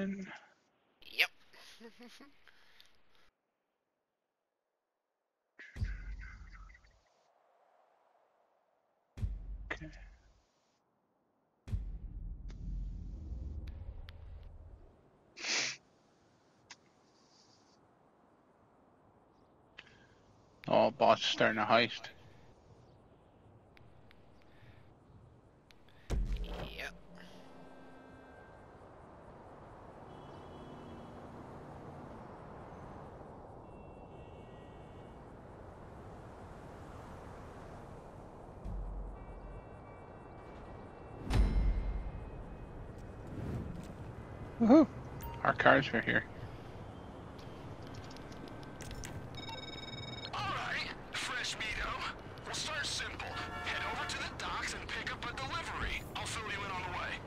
in. Yep. Okay. Oh, boss is starting a heist. Yep. Woohoo! Our cars are here. Alright, fresh meato. We'll start simple. Head over to the docks and pick up a delivery. I'll fill you in on the way.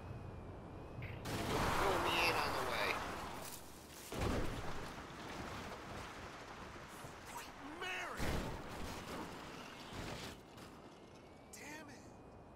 Fill me in on the way. Mary! Damn it.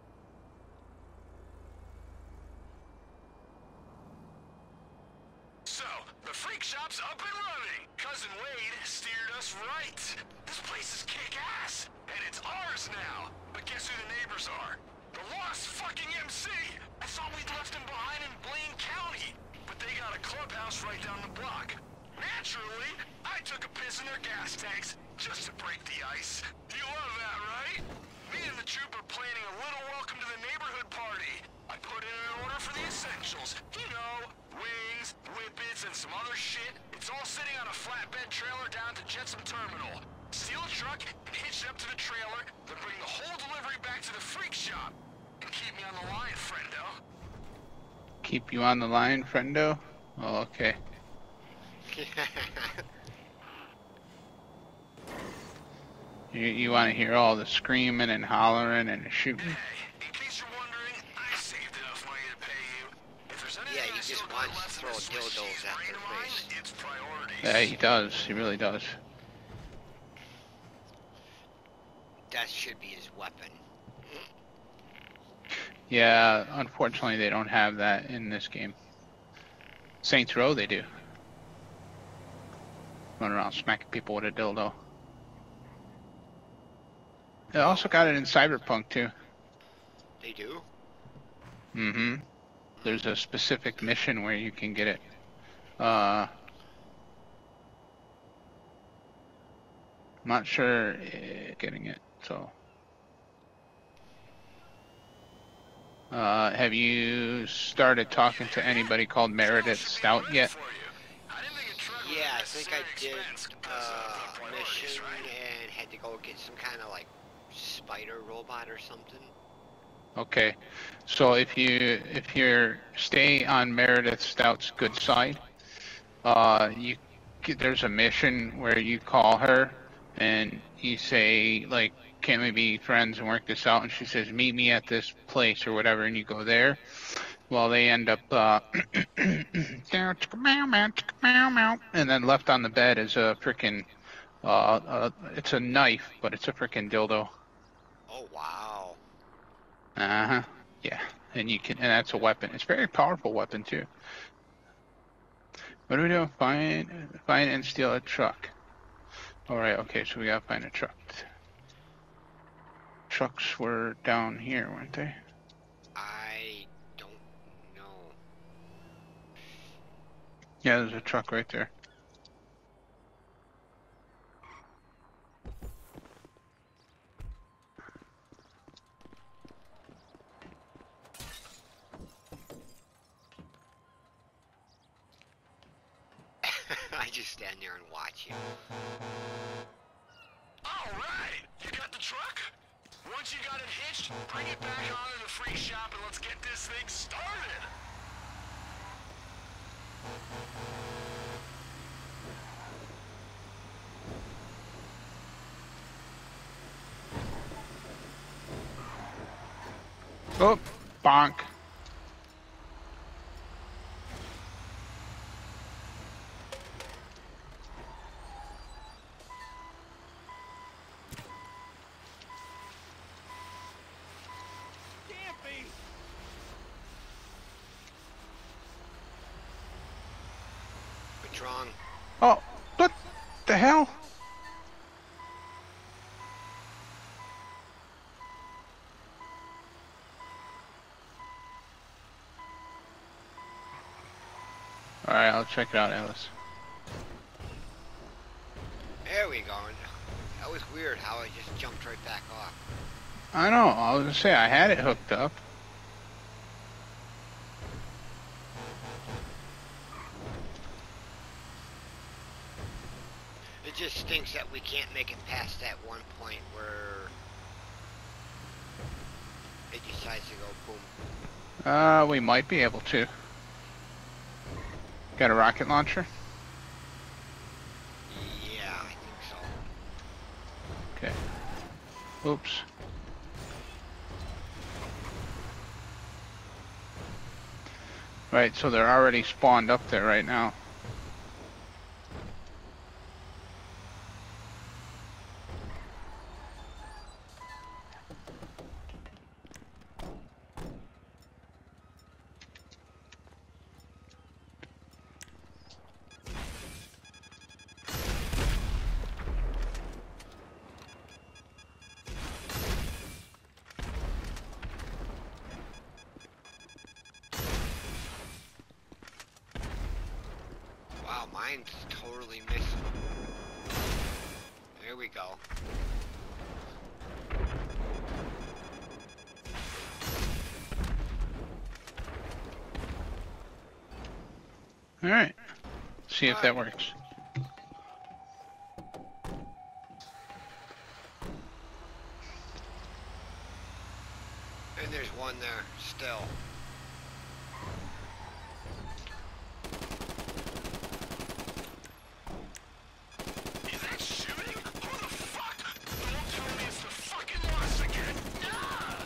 So, the freak shop's up and running. Cousin Wade steered us right. This place is kick-ass, and it's ours now. But guess who the neighbors are? The lost fucking MC! I thought we'd left him behind in Blaine County, but they got a clubhouse right down the block. Naturally, I took a piss in their gas tanks just to break the ice. You love that, right? Me and the troop are planning a little welcome to the neighborhood party. I put in an order for the essentials. You know, wings, whippets, and some other shit. It's all sitting on a flatbed trailer down to Jetsam Terminal. Steal a truck and hitch it up to the trailer, then bring the whole delivery back to the freak shop. And keep me on the line, friendo. Keep you on the line, friendo? Oh, okay. You want to hear all the screaming and hollering and shooting? Hey, in case you're wondering, I saved enough money to pay you. If there's anything Yeah, he I just still got wants to left in throw this Swiss dildos cheese at brain their of mine, face. it's priorities. Yeah, he does. He really does. That should be his weapon. Yeah, unfortunately they don't have that in this game. Saints Row they do. Run around smacking people with a dildo. They also got it in Cyberpunk too. They do? Mm-hmm. There's a specific mission where you can get it. I'm not sure getting it, so. Have you started talking to anybody called Meredith Stout yet? Yeah, I think I did a mission and had to go get some kind of like spider robot or something. Okay, so if you're stay on Meredith Stout's good side, there's a mission where you call her and you say like, can't we be friends and work this out? And she says, meet me at this place or whatever, and you go there. Well, they end up and then left on the bed is a freaking it's a knife, but it's a freaking dildo. Oh wow. Uh-huh. Yeah. And that's a weapon. It's a very powerful weapon too. What do we do? Find and steal a truck. Alright, okay, so we gotta find a truck. Trucks were down here, weren't they? I don't know. Yeah, there's a truck right there. I just stand there and watch you. Alright, you got the truck? Once you got it hitched, bring it back onto the freak shop and let's get this thing started. Oh, bonk. What's wrong? Oh, what the hell? Alright, I'll check it out, Alice. There we go. That was weird how I just jumped right back off. I know, I was gonna say, I had it hooked up. It just stinks that we can't make it past that one point where it decides to go boom. We might be able to. Got a rocket launcher? Yeah, I think so. Okay. Oops. Right, so they're already spawned up there right now. Wow, mine's totally missing. There we go. Alright. See if that works. And there's one there, still. Is that shooting? Who the fuck? Don't tell me it's the fucking loss again. Nah!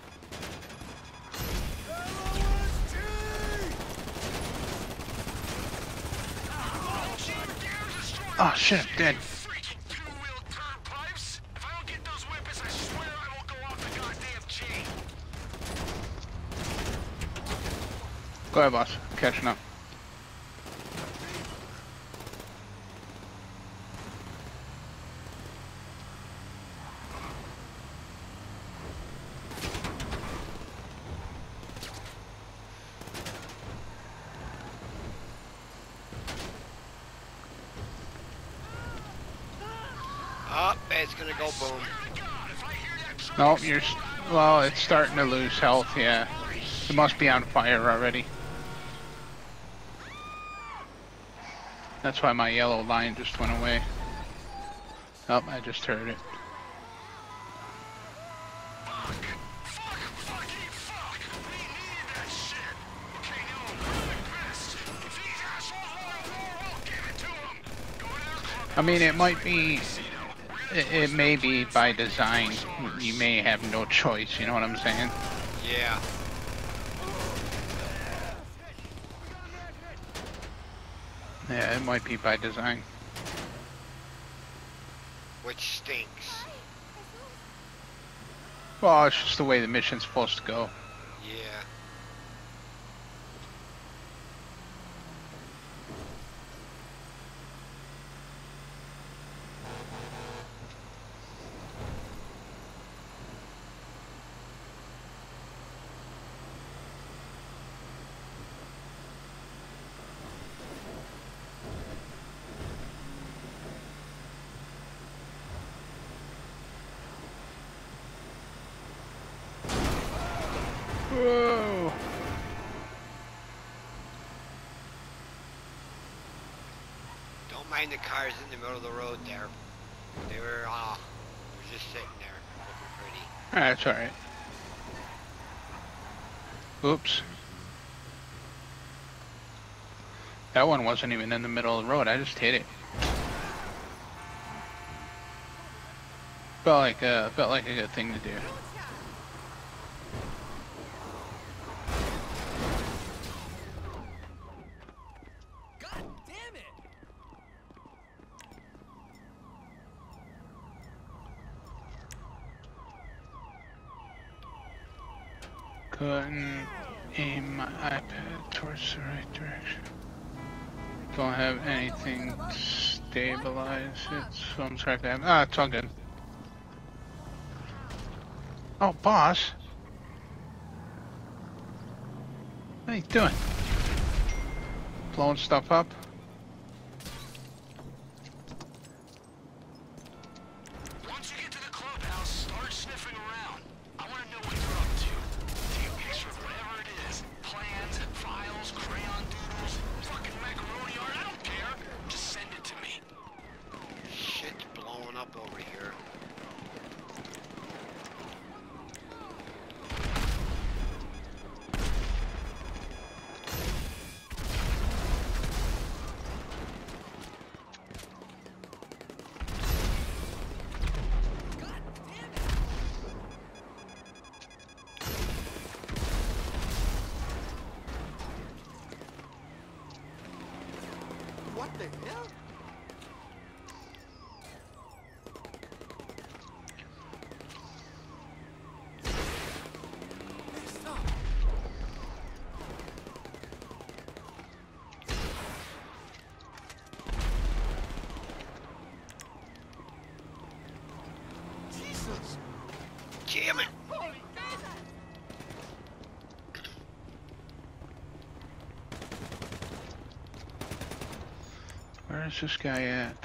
Oh shit, I'm dead. Freaking two-wheel turnpipes! If I don't get those whippets, I swear I won't go off the goddamn chain. Go ahead, boss. I'm catching up. Oh, it's gonna go boom. Nope, well, it's starting to lose health, yeah. It must be on fire already. That's why my yellow line just went away. Oh, I just heard it. I mean, it might be... It may be by design. You may have no choice, you know what I'm saying? Yeah. Yeah, it might be by design. Which stinks. Well, it's just the way the mission's supposed to go. Yeah. Whoa! Don't mind the cars in the middle of the road there. They were just sitting there, looking pretty. That's alright. Oops. That one wasn't even in the middle of the road, I just hit it. Felt like a good thing to do. God damn it! Couldn't aim my iPad towards the right direction. Don't have anything to stabilize it, so I'm trying to have. Ah, it's all good. Oh, boss. What are you doing? Blowing stuff up? Once you get to the clubhouse, start sniffing around. I want to know what they're up to. Take a picture of whatever it is. Plans, files, crayon doodles, fucking macaroni art, I don't care. Just send it to me. Shit's blowing up over here. What the hell? Stop. Jesus. Damn it! Where is this guy at?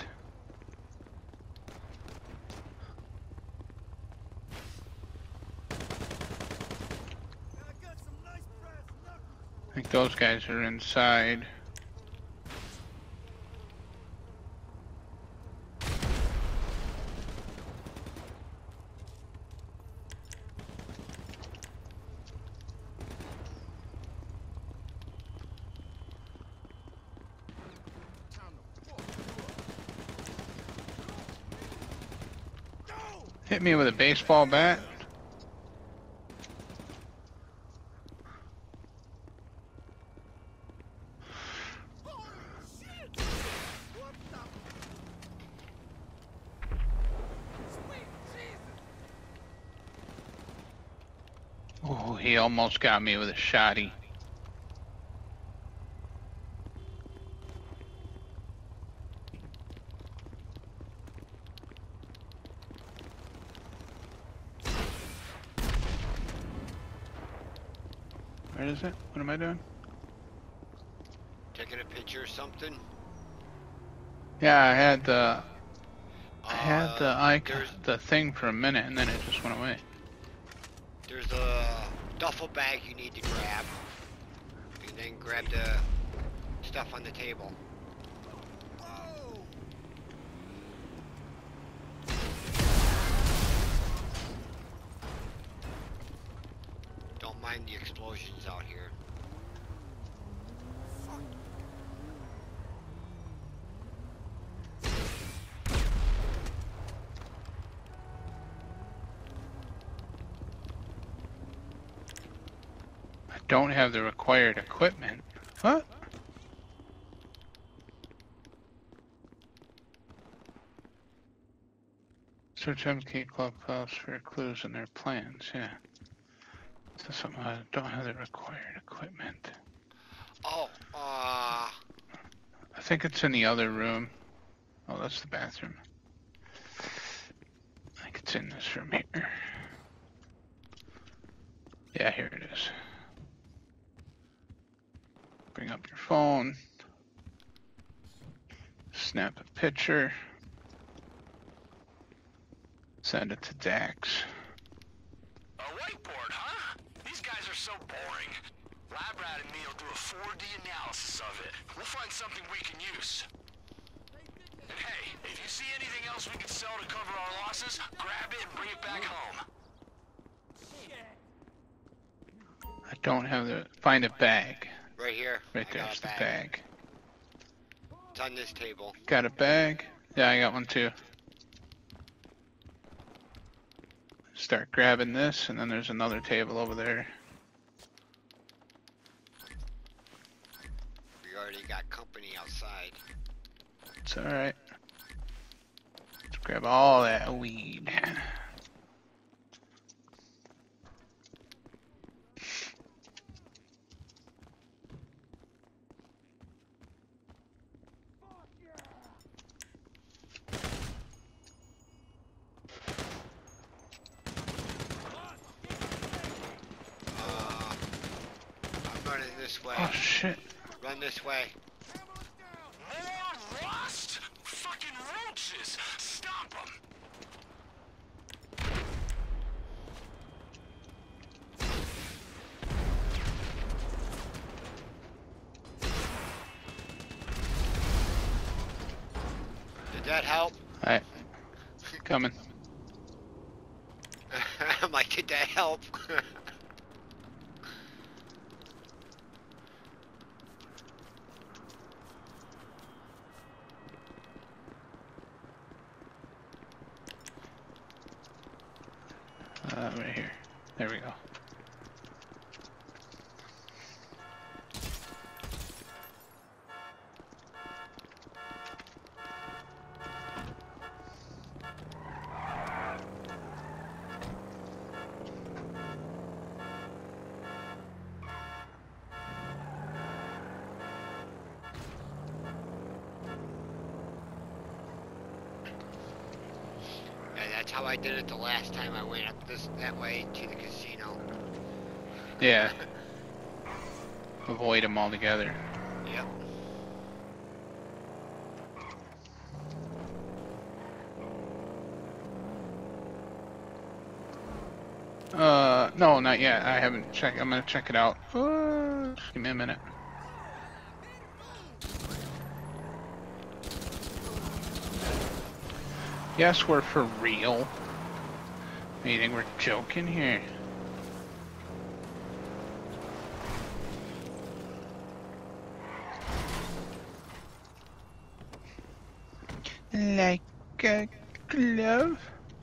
I got some nice brass knuckles. I think those guys are inside. Hit me with a baseball bat. Oh, he almost got me with a shotty. Where is it? What am I doing? Taking a picture or something? Yeah, I had the icon, There's, the thing for a minute, and then it just went away. there's a duffel bag you need to grab. And then grab the stuff on the table. Don't mind the explosions out here. I don't have the required equipment. What? Search MK Clubhouse for clues in their plans, yeah. So something I don't have the required equipment. Oh, I think it's in the other room. Oh, that's the bathroom. I think it's in this room here. Yeah, here it is. Bring up your phone. Snap a picture. Send it to Dax. A whiteboard, huh? These guys are so boring. Lab Rat and me will do a 4D analysis of it. We'll find something we can use. And hey, if you see anything else we can sell to cover our losses, grab it and bring it back home. I don't have the... Find a bag. right here. Right I got there's a the bag. It's on this table. Got a bag? Yeah, I got one too. Start grabbing this, and then there's another table over there. We already got company outside. It's alright. Let's grab all that weed. this way. Oh shit. Run this way. More rust? Fucking roaches! Stop them! Did that help? Alright. Coming. I'm like, did that help? Right here. There we go. Yeah, that's how I did it the last time I went up that way to the casino. Yeah. Avoid them altogether. Yep. No, not yet. I haven't checked. I'm gonna check it out. Just give me a minute. Yes, we're for real. You think we're joking here? Like a glove?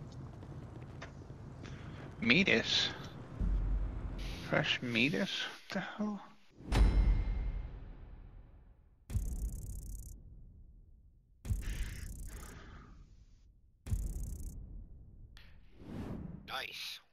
Meatus? Fresh meatus? What the hell? Nice.